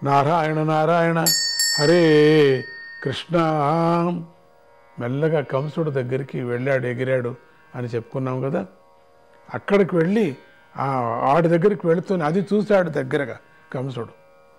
నారాయణ నారాయణ హరే కృష్ణ. మెల్లగా కంసుడు దగ్గరికి వెళ్ళాడు, ఎగిరాడు అని చెప్పుకున్నాం కదా. అక్కడికి వెళ్ళి ఆడి దగ్గరికి వెళుతూనే అది చూశాడు దగ్గరగా కంసుడు.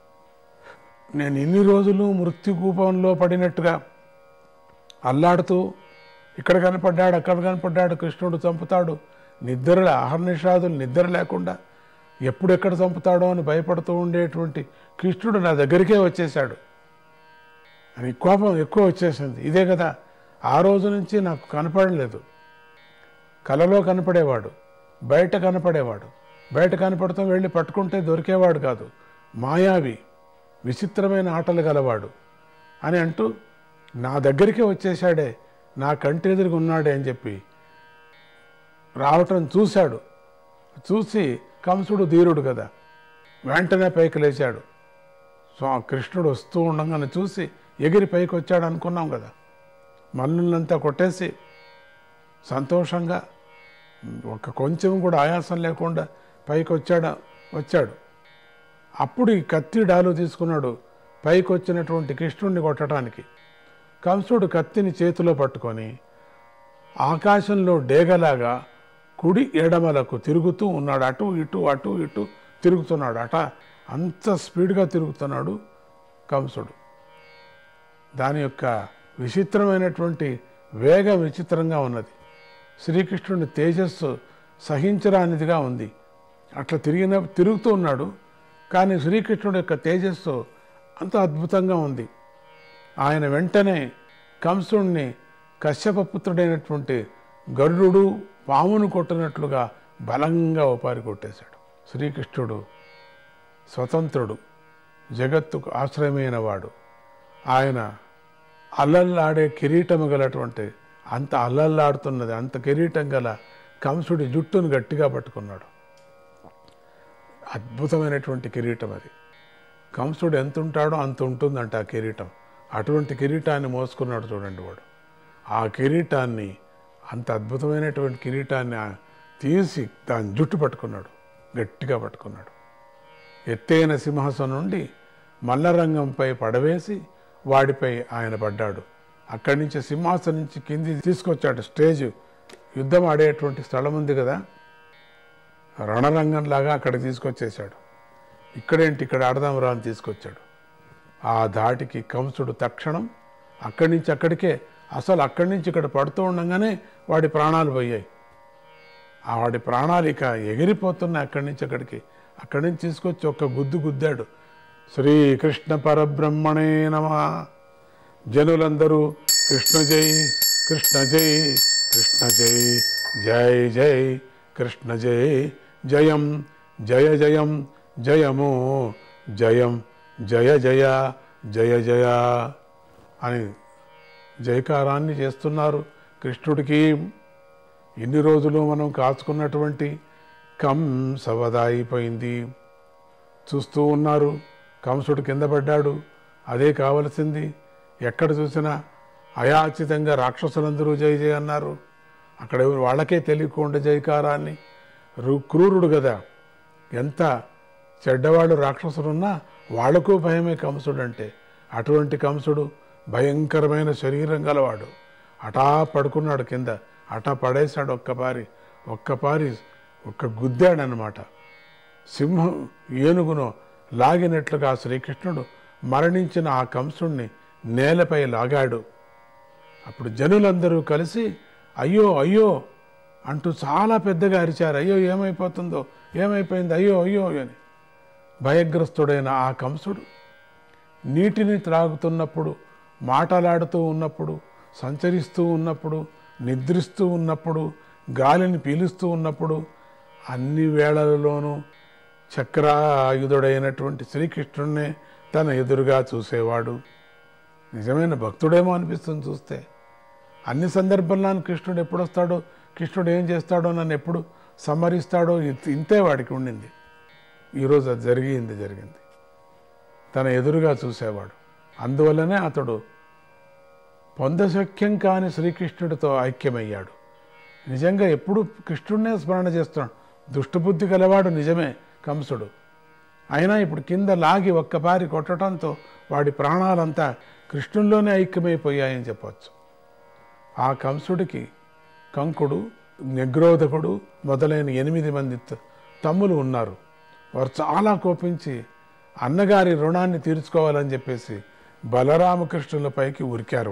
నేను ఇన్ని రోజులు మృత్యుకూపంలో పడినట్టుగా అల్లాడుతూ ఇక్కడ కనపడ్డాడు, అక్కడ కనపడ్డాడు, కృష్ణుడు చంపుతాడు, అహర్నిషాదులు నిద్ర లేకుండా ఎప్పుడెక్కడ చంపుతాడో అని భయపడుతూ ఉండేటువంటి కృష్ణుడు నా దగ్గరికే వచ్చేశాడు అని కోపం ఎక్కువ వచ్చేసింది. ఇదే కదా, ఆ రోజు నుంచి నాకు కనపడలేదు. కలలో కనపడేవాడు, బయట కనపడేవాడు, బయట కనపడతాం వెళ్ళి పట్టుకుంటే దొరికేవాడు కాదు, మాయావి, విచిత్రమైన ఆటలు గలవాడు అని అంటూ నా దగ్గరికే వచ్చేసాడే, నా కంటి ఎదురుగా ఉన్నాడే అని చెప్పి రావటం చూశాడు. చూసి కంసుడు ధీరుడు కదా, వెంటనే పైకి లేచాడు. కృష్ణుడు వస్తూ ఉండగానే చూసి ఎగిరి పైకి వచ్చాడు అనుకున్నాం కదా. మల్లులంతా కొట్టేసి సంతోషంగా కొంచెం కూడా ఆయాసం లేకుండా పైకి వచ్చాడు. అప్పుడు ఈ కత్తి డాలు తీసుకున్నాడు పైకి వచ్చినటువంటి కృష్ణుడిని కొట్టడానికి. కంసుడు కత్తిని చేతిలో పట్టుకొని ఆకాశంలో డేగలాగా కుడి ఎడమలకు తిరుగుతూ ఉన్నాడు. అటు ఇటు తిరుగుతున్నాడు. అంత స్పీడ్గా తిరుగుతున్నాడు కంసుడు. దాని యొక్క విచిత్రమైనటువంటి వేగం విచిత్రంగా ఉన్నది. శ్రీకృష్ణుని తేజస్సు సహించరానిదిగా ఉంది. అట్లా తిరుగుతూ ఉన్నాడు. కానీ శ్రీకృష్ణుడి యొక్క తేజస్సు అంత అద్భుతంగా ఉంది. ఆయన వెంటనే కంసుడిని కశ్యపపుత్రుడైనటువంటి గరుడు పామును కొట్టినట్లుగా బలంగా ఉపారి కొట్టేశాడు. శ్రీకృష్ణుడు స్వతంత్రుడు, జగత్తుకు ఆశ్రయమైన వాడు. ఆయన అల్లల్లాడే కిరీటము గలటువంటి అంత అల్లల్లాడుతున్నది అంత కిరీటం గల కంసుడి జుట్టును గట్టిగా పట్టుకున్నాడు. అద్భుతమైనటువంటి కిరీటం అది. కంసుడు ఎంత ఉంటాడో అంత ఉంటుందంట ఆ కిరీటం. అటువంటి కిరీటాన్ని మోసుకున్నాడు చూడండి వాడు. ఆ కిరీటాన్ని, అంత అద్భుతమైనటువంటి కిరీటాన్ని తీసి దాని జుట్టు పట్టుకున్నాడు, గట్టిగా పట్టుకున్నాడు. ఎత్తైన సింహాసనం నుండి మల్లరంగంపై పడవేసి వాడిపై ఆయన పడ్డాడు. అక్కడి నుంచి సింహాసనం నుంచి కింది తీసుకొచ్చాడు. స్టేజ్, యుద్ధం ఆడేటువంటి స్థలం ఉంది కదా, రణరంగంలాగా అక్కడికి తీసుకొచ్చేశాడు. ఇక్కడేంటి, ఇక్కడ ఆడదాం రా అని తీసుకొచ్చాడు. ఆ ధాటికి కంసుడు తక్షణం అక్కడి నుంచి అక్కడికే, అసలు అక్కడి నుంచి ఇక్కడ పడుతూ ఉండగానే వాడి ప్రాణాలు పోయాయి. వాడి ప్రాణాలు ఇక ఎగిరిపోతున్నాయి. అక్కడి నుంచి తీసుకొచ్చి ఒక్క గుద్దాడు. శ్రీకృష్ణ పరబ్రహ్మణే నమః. జనులందరూ కృష్ణ జై కృష్ణ జై కృష్ణ జై జై జై కృష్ణ జై జయం జయ జయం జయము జయం జయ జయ జయ జయ అని జయకారాన్ని చేస్తున్నారు కృష్ణుడికి. ఇన్ని రోజులు మనం కాచుకున్నటువంటి కంసవధ అయిపోయింది. చూస్తూ ఉన్నారు. కంసుడు కింద పడ్డాడు. అదే కావలసింది. ఎక్కడ చూసినా అయాచితంగా రాక్షసులందరూ జయ జయ అన్నారు. అక్కడ వాళ్ళకే తెలియకుండా జయకారాన్ని. క్రూరుడు కదా, ఎంత చెడ్డవాళ్ళు రాక్షసులున్నా వాళ్లకు భయమే కంసుడు అంటే. అటువంటి కంసుడు భయంకరమైన శరీరం గలవాడు. అటా పడుకున్నాడు కింద, అటా పడేశాడు. ఒక్క గుద్దాడనమాట. సింహం ఏనుగును లాగినట్లుగా శ్రీకృష్ణుడు మరణించిన ఆ కంసుణ్ణి నేలపై లాగాడు. అప్పుడు జనులందరూ కలిసి అయ్యో అయ్యో అంటూ చాలా పెద్దగా అరిచారు. అయ్యో ఏమైపోయింది అయ్యో అయ్యో అని. భయగ్రస్తుడైన ఆ కంసుడు నీటిని త్రాగుతున్నప్పుడు, మాటలాడుతూ ఉన్నప్పుడు, సంచరిస్తూ ఉన్నప్పుడు, నిద్రిస్తూ ఉన్నప్పుడు, గాలిని పీలుస్తూ ఉన్నప్పుడు, అన్ని వేళలలోనూ చక్రాయుధుడైనటువంటి శ్రీకృష్ణుడినే తన ఎదురుగా చూసేవాడు. నిజమైన భక్తుడేమో అనిపిస్తుంది చూస్తే. అన్ని సందర్భంలో కృష్ణుడు ఎప్పుడు వస్తాడో, కృష్ణుడు ఏం చేస్తాడో, నన్ను ఎప్పుడు సంహరిస్తాడో ఇంతే వాడికి ఉండింది. ఈరోజు అది జరిగింది. తన ఎదురుగా చూసేవాడు. అందువల్లనే అతడు పొందశక్యం కాని శ్రీకృష్ణుడితో ఐక్యమయ్యాడు. నిజంగా ఎప్పుడు కృష్ణుడినే స్మరణ చేస్తున్నాడు. దుష్టబుద్ధి గలవాడు నిజమే కంసుడు, అయినా ఇప్పుడు కింద లాగి ఒక్కపారి కొట్టడంతో వాడి ప్రాణాలంతా కృష్ణుల్లోనే ఐక్యమైపోయాయని చెప్పవచ్చు. ఆ కంసుడికి కంకుడు, నిగ్రోధకుడు మొదలైన 8 మంది తమ్ములు ఉన్నారు. వారు చాలా కోపించి అన్నగారి రుణాన్ని తీర్చుకోవాలని చెప్పేసి బలరామకృష్ణులపైకి ఉరికారు.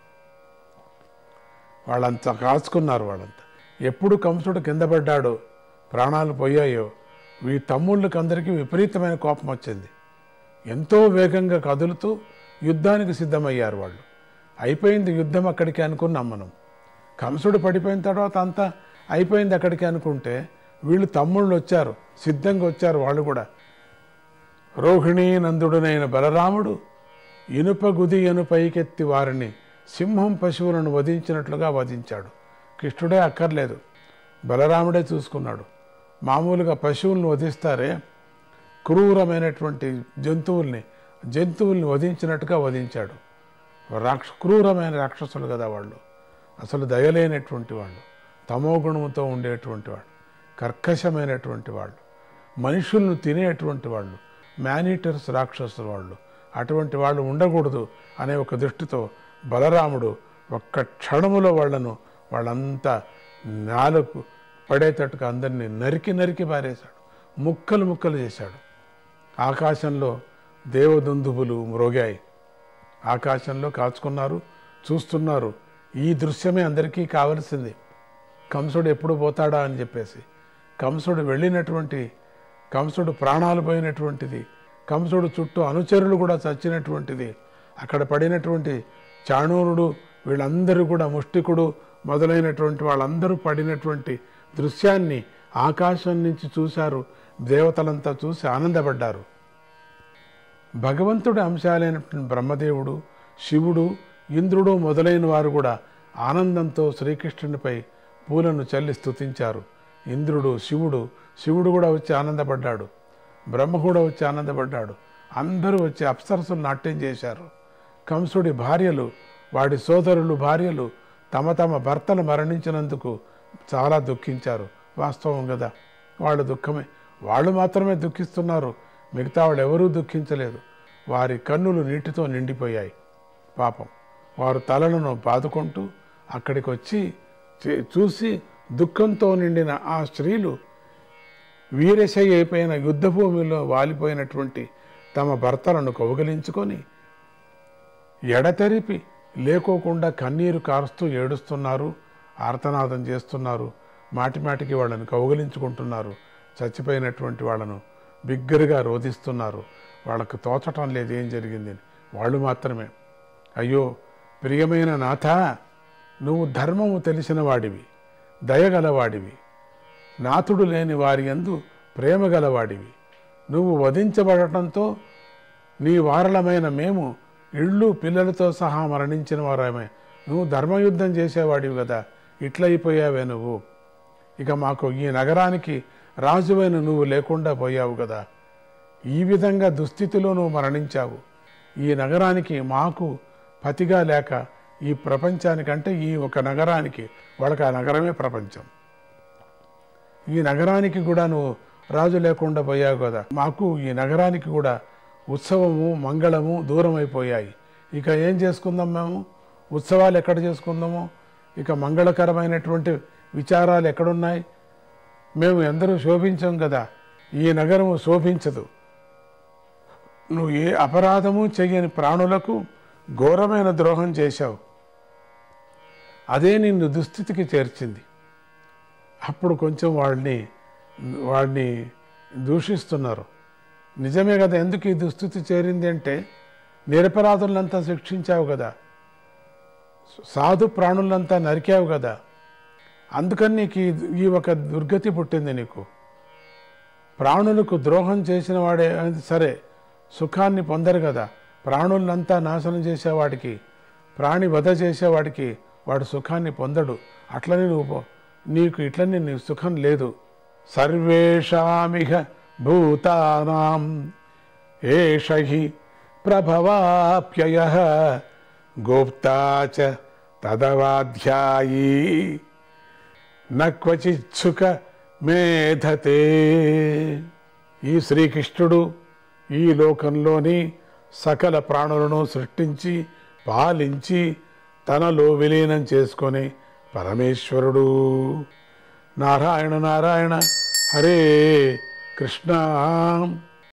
వాళ్ళంతా కాచుకున్నారు. వాళ్ళంతా ఎప్పుడు కంసుడు కింద పడ్డాడో, ప్రాణాలు పోయాయో, ఈ తమ్ముళ్ళకి అందరికీ విపరీతమైన కోపం వచ్చింది. ఎంతో వేగంగా కదులుతూ యుద్ధానికి సిద్ధమయ్యారు వాళ్ళు. అయిపోయింది యుద్ధం అక్కడికి అనుకున్నాం మనం. కంసుడు పడిపోయిన తర్వాత అంతా అయిపోయింది అక్కడికి అనుకుంటే వీళ్ళు తమ్ముళ్ళు వచ్చారు, సిద్ధంగా వచ్చారు. వాళ్ళు కూడా రోహిణీ నందుడునైన బలరాముడు ఇనుప గుదియను పైకెత్తి వారిని సింహం పశువులను వధించినట్లుగా వధించాడు. కృష్ణుడే అక్కర్లేదు, బలరాముడే చూసుకున్నాడు. మామూలుగా పశువులను వధిస్తారే, క్రూరమైనటువంటి జంతువుల్ని వధించినట్టుగా వధించాడు. క్రూరమైన రాక్షసులు కదా వాళ్ళు, అసలు దయలేనటువంటి వాళ్ళు, తమోగుణంతో ఉండేటువంటి వాళ్ళు, కర్కశమైనటువంటి వాళ్ళు, మనుషులను తినేటువంటి వాళ్ళు, మేనీటర్స్ రాక్షసులు వాళ్ళు. అటువంటి వాళ్ళు ఉండకూడదు అనే ఒక దృష్టితో బలరాముడు ఒక్క క్షణములో వాళ్ళంతా నాలుగు పడేటట్టుగా అందరినీ నరికి పారేశాడు, ముక్కలు చేశాడు. ఆకాశంలో దేవదుందుబులు మ్రోగాయి. ఆకాశంలో కాచుకున్నారు, చూస్తున్నారు. ఈ దృశ్యమే అందరికీ కావలసింది. కంసుడు ఎప్పుడు పోతాడా అని చెప్పేసి. కంసుడు ప్రాణాలు పోయినటువంటిది, కంసుడు చుట్టూ అనుచరులు కూడా చచ్చినటువంటిది, అక్కడ పడినటువంటి చాణూరుడు వీళ్ళందరూ కూడా, ముష్టికుడు మొదలైనటువంటి వాళ్ళందరూ పడినటువంటి దృశ్యాన్ని ఆకాశం నుంచి చూశారు. దేవతలంతా చూసి ఆనందపడ్డారు. భగవంతుడి అంశాలైనటువంటి బ్రహ్మదేవుడు, శివుడు, ఇంద్రుడు మొదలైన వారు కూడా ఆనందంతో శ్రీకృష్ణునిపై పూలను చల్లి స్తుతించారు. ఇంద్రుడు, శివుడు కూడా వచ్చి ఆనందపడ్డాడు. బ్రహ్మ కూడా వచ్చి ఆనందపడ్డాడు. అందరూ వచ్చి అప్సరసులు నాట్యం చేశారు. కంసుడి భార్యలు, వాడి సోదరులు భార్యలు తమ భర్తలు మరణించినందుకు చాలా దుఃఖించారు. వాస్తవం కదా, వాళ్ళ దుఃఖమే, వాళ్ళు మాత్రమే దుఃఖిస్తున్నారు, మిగతా వాళ్ళు ఎవరూ దుఃఖించలేదు. వారి కన్నులు నీటితో నిండిపోయాయి. పాపం వారు తలలను బాదుకుంటూ అక్కడికి వచ్చి చూసి దుఃఖంతో నిండిన ఆ స్త్రీలు వీరశయ్య అయిపోయిన యుద్ధభూమిలో వాలిపోయినటువంటి తమ భర్తలను కౌగిలించుకొని ఎడతెరిపి లేకోకుండా కన్నీరు కారుస్తూ ఏడుస్తున్నారు, ఆర్తనాదం చేస్తున్నారు. మాటిమాటికి వాళ్ళని కౌగిలించుకుంటున్నారు. చచ్చిపోయినటువంటి వాళ్ళను బిగ్గరగా రోధిస్తున్నారు. వాళ్ళకు తోచటం లేదు ఏం జరిగిందని. వాళ్ళు మాత్రమే, అయ్యో ప్రియమైన నాథ, నువ్వు ధర్మము తెలిసిన వాడివి, దయగలవాడివి, నాథుడు లేని వారి యందు ప్రేమ గలవాడివి. నువ్వు వధించబడటంతో నీ వారలమైన మేము ఇళ్ళు పిల్లలతో సహా మరణించిన వారమే. నువ్వు ధర్మయుద్ధం చేసేవాడివి కదా, ఇట్లయిపోయావే నువ్వు. ఇక మాకు ఈ నగరానికి రాజువైన నువ్వు లేకుండా పోయావు కదా. ఈ విధంగా దుస్థితిలో నువ్వు మరణించావు. ఈ నగరానికి మాకు పతిగా లేక ఈ ప్రపంచానికంటే ఈ ఒక నగరానికి, వాళ్ళకి ఆ నగరమే ప్రపంచం, ఈ నగరానికి కూడా నువ్వు రాజు లేకుండా పోయావు కదా. మాకు ఈ నగరానికి కూడా ఉత్సవము మంగళము దూరం అయిపోయాయి. ఇక ఏం చేసుకుందాం మేము? ఉత్సవాలు ఎక్కడ చేసుకుందాము? ఇక మంగళకరమైనటువంటి విచారాలు ఎక్కడున్నాయి? మేము ఎందరూ శోభించాం కదా, ఈ నగరము శోభించదు. నువ్వు ఏ అపరాధము చెయ్యని ప్రాణులకు ఘోరమైన ద్రోహం చేశావు, అదే నిన్ను దుస్థితికి చేర్చింది. అప్పుడు కొంచెం వాడిని దూషిస్తున్నారు. నిజమే కదా, ఎందుకు ఈ దుస్థితి చేరింది అంటే నిరపరాధులంతా శిక్షించావు కదా, సాధు ప్రాణులంతా నరికావు కదా, అందుకని నీకు ఈ ఒక దుర్గతి పుట్టింది. నీకు ప్రాణులకు ద్రోహం చేసిన వాడే సరే సుఖాన్ని పొందరు కదా, ప్రాణులంతా నాశనం చేసేవాడికి, ప్రాణి వధ చేసేవాడికి వాడు సుఖాన్ని పొందడు. అట్లనే నీకు ఇట్లనే నీ సుఖం లేదు. సర్వేషామిహ భూతానాం ఏష హి ప్రభవాప్యయః గోప్తా చ తదవాధ్యాయీ నక్వచిచ్ఛుక మేధతే. ఈ శ్రీకృష్ణుడు ఈ లోకంలోని సకల ప్రాణులను సృష్టించి పాలించి తనలో విలీనం చేసుకొని పరమేశ్వరుడు. నారాయణ నారాయణ హరే కృష్ణ.